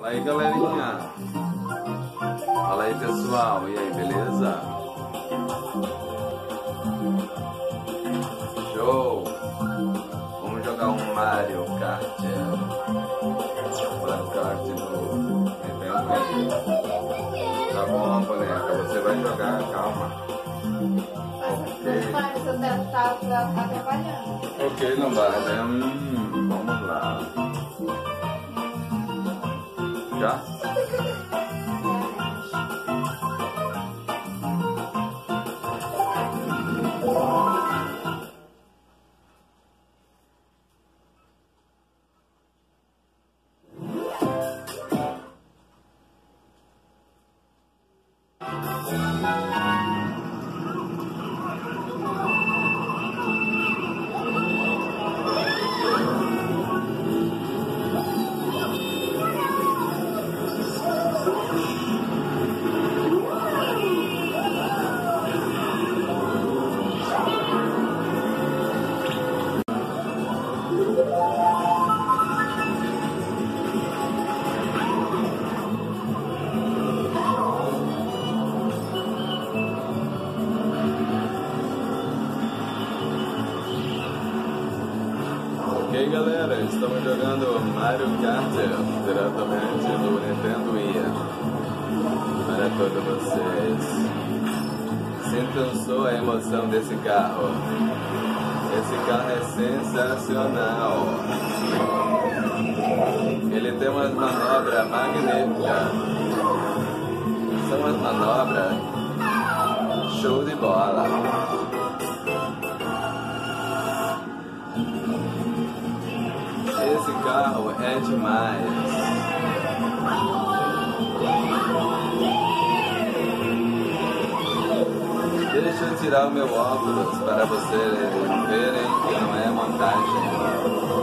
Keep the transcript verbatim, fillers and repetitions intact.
Fala aí, galerinha. Fala aí, pessoal. E aí, beleza? Show! Vamos jogar um Mario Kart. Mario Kart no Nintendo Wii. Tá bom, boneca. Você vai jogar, calma. Mas o Mario tá atrapalhando. Ok, não vai, né? Hum, vamos lá. Já? Ok, galera, estamos jogando Mario Kart diretamente do Nintendo Wii para todos vocês. Sintam só a emoção desse carro. Esse carro é sensacional. Ele tem umas manobras magníficas. São umas manobras show de bola. Esse carro é demais. Deixa eu tirar o meu óculos para vocês verem que não é montagem.